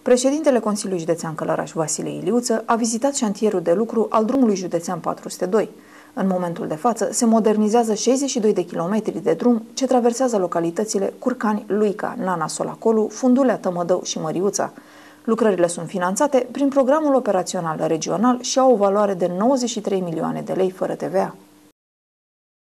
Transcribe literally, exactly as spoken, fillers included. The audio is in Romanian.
Președintele Consiliului Județean Călăraș, Vasile Iliuță, a vizitat șantierul de lucru al drumului județean patru sute doi. În momentul de față se modernizează șaizeci și doi de kilometri de drum ce traversează localitățile Curcani, Luica, Nana, Solacolu, Fundulea, Tămădău și Măriuța. Lucrările sunt finanțate prin programul operațional regional și au o valoare de nouăzeci și trei milioane de lei fără T V A.